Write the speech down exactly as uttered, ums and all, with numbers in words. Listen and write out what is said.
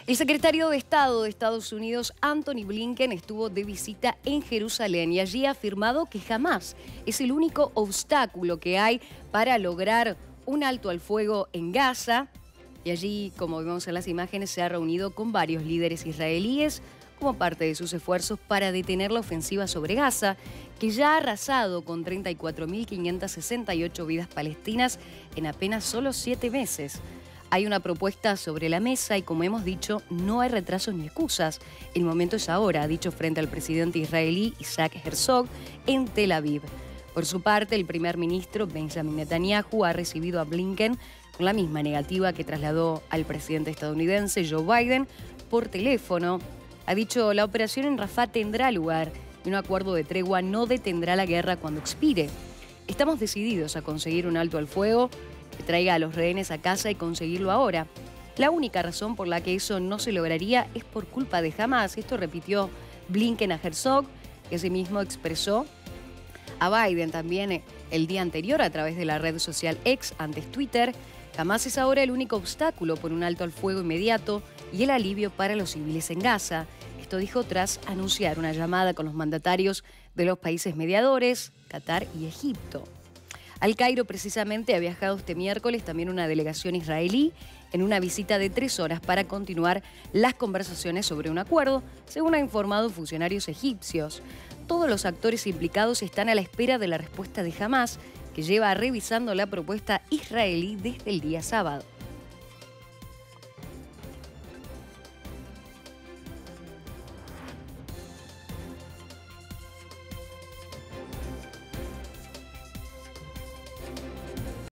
El secretario de Estado de Estados Unidos, Antony Blinken, estuvo de visita en Jerusalén y allí ha afirmado que Hamás es el único obstáculo que hay para lograr un alto al fuego en Gaza. Y allí, como vemos en las imágenes, se ha reunido con varios líderes israelíes como parte de sus esfuerzos para detener la ofensiva sobre Gaza, que ya ha arrasado con treinta y cuatro mil quinientas sesenta y ocho vidas palestinas en apenas solo siete meses. Hay una propuesta sobre la mesa y, como hemos dicho, no hay retrasos ni excusas. El momento es ahora, ha dicho frente al presidente israelí Isaac Herzog en Tel Aviv. Por su parte, el primer ministro Benjamin Netanyahu ha recibido a Blinken con la misma negativa que trasladó al presidente estadounidense Joe Biden por teléfono. Ha dicho, la operación en Rafah tendrá lugar y un acuerdo de tregua no detendrá la guerra cuando expire. Estamos decididos a conseguir un alto al fuego que traiga a los rehenes a casa y conseguirlo ahora. La única razón por la que eso no se lograría es por culpa de Hamás. Esto repitió Blinken a Herzog, que asimismo expresó a Biden también el día anterior a través de la red social X, antes Twitter. Hamás es ahora el único obstáculo por un alto al fuego inmediato y el alivio para los civiles en Gaza. Esto dijo tras anunciar una llamada con los mandatarios de los países mediadores, Qatar y Egipto. Al Cairo precisamente ha viajado este miércoles también una delegación israelí en una visita de tres horas para continuar las conversaciones sobre un acuerdo, según han informado funcionarios egipcios. Todos los actores implicados están a la espera de la respuesta de Hamás, que lleva revisando la propuesta israelí desde el día sábado.